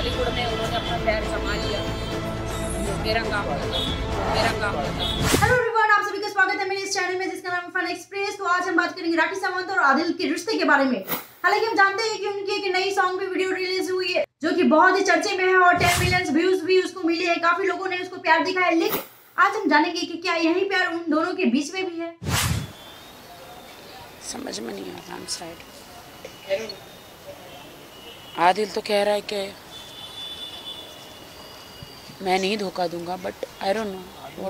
बॉलीवुड में उन्होंने अपना पैर जमा लिया, मेरा काम खत्म। हेलो एवरीवन, आप सभी का स्वागत है मेरे इस चैनल में जिसका नाम है फन एक्सप्रेस। तो आज हम बात करेंगे राखी सावंत और आदिल के रिश्ते के बारे में। हालांकि हम जानते हैं कि उनकी एक नई सॉन्ग पे वीडियो रिलीज हुई है जो कि बहुत ही चर्चे में है और 10 मिलियन व्यूज भी उसको मिले हैं। काफी लोगों ने उसको प्यार दिखाया, लेकिन आज हम जानेंगे कि क्या यही प्यार उन दोनों के बीच में भी है। समझ में नहीं आता। I'm sad। आदिल तो कह रहा है कि मैं नहीं धोखा दूंगा, बट आई डोंट नो।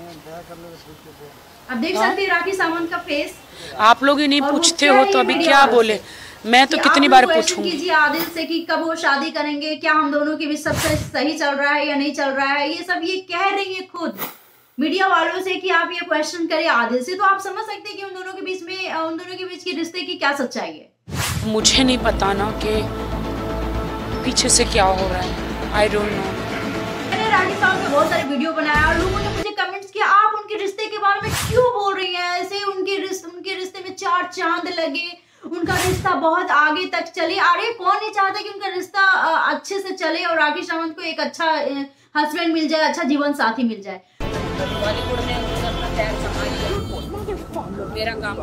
अब देख सकते हैं राखी सावंत का फेस। आप लोग ही नहीं पूछते हो तो अभी क्या बोले। मैं तो कितनी बार पूछूं कीजिए आदिल से कि कब वो शादी करेंगे, क्या हम दोनों के बीच सब सही चल रहा है या नहीं चल रहा है। ये सब ये कह रही है खुद मीडिया वालों से कि आप ये क्वेश्चन करें आदिल से, तो आप समझ सकते हैं कि उन दोनों के बीच के रिश्ते की क्या सच्चाई है। मुझे नहीं पता ना कि पीछे से क्या हो रहा है। I don't know. मैंने राखी सावंत पे बहुत सारे वीडियो बनाया और लोगों ने मुझे कमेंट्स किया, आप उनके रिश्ते के बारे में क्यों बोल रही हैं ऐसे। उनके रिश्ते में 4 चांद लगे, उनका रिश्ता बहुत आगे तक चले। अरे कौन नहीं चाहता कि उनका रिश्ता अच्छे से चले और राखी सावंत को एक अच्छा हस्बैंड मिल जाए, अच्छा जीवन साथी मिल जाए। बॉलीवुड में उन्होंने अपना पैर जमा लिया, मेरा काम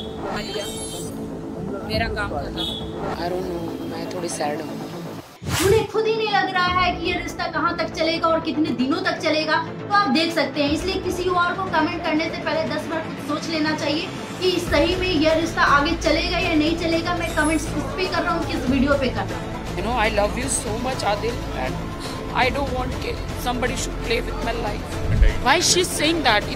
खत्म। आई डोंट नो, मैं थोड़ी सैड हूँ। उन्हें खुद ही नहीं लग रहा है कि ये रिश्ता कहाँ तक चलेगा और कितने दिनों तक चलेगा। तो आप देख सकते हैं, इसलिए किसी और को कमेंट करने से पहले 10 बार सोच लेना चाहिए कि सही में यह रिश्ता आगे चलेगा या नहीं चलेगा। मैं कमेंट्स किस पे कर रहा हूँ, किस वीडियो पे कर रहा हूँ। You know, I love you so much, Adil, and I don't want somebody should play with my life. Why she's saying that?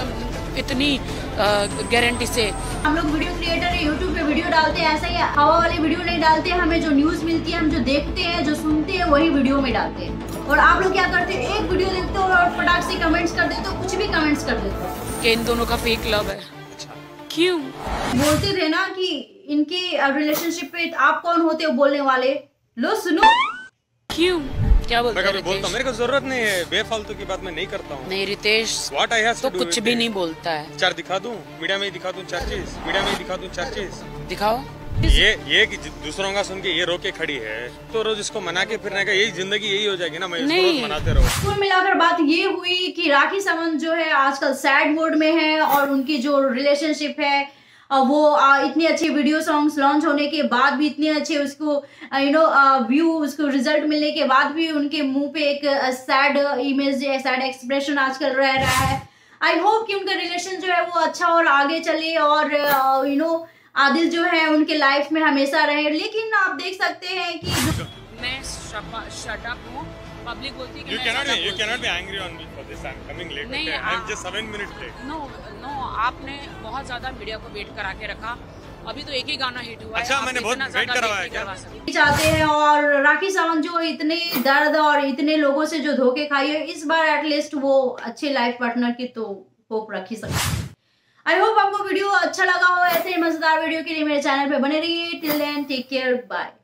इतनी गारंटी से। हम लोग वीडियो क्रिएटर है, यूट्यूब पे वीडियो डालते हैं, ऐसा ही हवा वाली वीडियो नहीं डालते। हमें जो न्यूज मिलती है, हम जो देखते हैं, जो सुनते हैं, वही वीडियो में डालते हैं। और आप लोग क्या करते हैं, एक वीडियो देखते हो और फटाक से कमेंट्स कर देते हो, कुछ भी कमेंट्स कर देते हो कि इन दोनों का फेक लव है। क्यों बोलते थे ना कि इनके रिलेशनशिप पे आप कौन होते हो बोलने वाले। लो सुनो, क्यों क्या बोलते हैं? मैं बोलता हूँ, मेरे को जरूरत नहीं है, बेफालतू की बात मैं नहीं करता हूँ। नहीं Ritesh, What I have to तो do कुछ भी नहीं बोलता है। 4 दिखा दूँ, मीडिया में दिखा दूँ 4 चीज, मीडिया में दिखा दूँ 4 चीज। दिखाओ। ये कि दूसरों का सुन के ये रोके खड़ी है, तो रोज इसको मना के फिरने का यही जिंदगी यही हो जाएगी ना। मैं इसको रोज मनाते रहो। कुल मिलाकर बात ये हुई कि राखी सावंत जो है आजकल सैड मोड में है और उनकी जो रिलेशनशिप है वो इतनी अच्छी वीडियो सॉन्ग्स लॉन्च होने के बाद भी इतने अच्छे उसको व्यू, उसको रिजल्ट मिलने के बाद भी उनके मुंह पे एक सैड इमेज, सैड एक्सप्रेशन आजकल रह रहा है। आई होप कि उनका रिलेशन जो है वो अच्छा और आगे चले और आदिल जो है उनके लाइफ में हमेशा रहे। लेकिन आप देख सकते हैं कि मैं शट अप हूँ, पब्लिक बोलती है कि You cannot be angry on me for this. I'm coming late. नहीं, okay? I'm just 7 minutes late. No, आपने बहुत ज्यादा मीडिया को वेट करा के रखा। अभी तो एक ही गाना हिट हुआ है। अच्छा, मैंने बहुत वेट करवाया क्या? चाहते हैं और राखी सावंत जो इतने दर्द और इतने लोगों से जो धोखे खाई है, इस बार एटलीस्ट वो अच्छे लाइफ पार्टनर की तो होप रख ही सकते। आई होप आपको वीडियो अच्छा लगा हो। ऐसे मजेदार वीडियो के लिए मेरे चैनल पे बने रहिए। Till then take care, bye.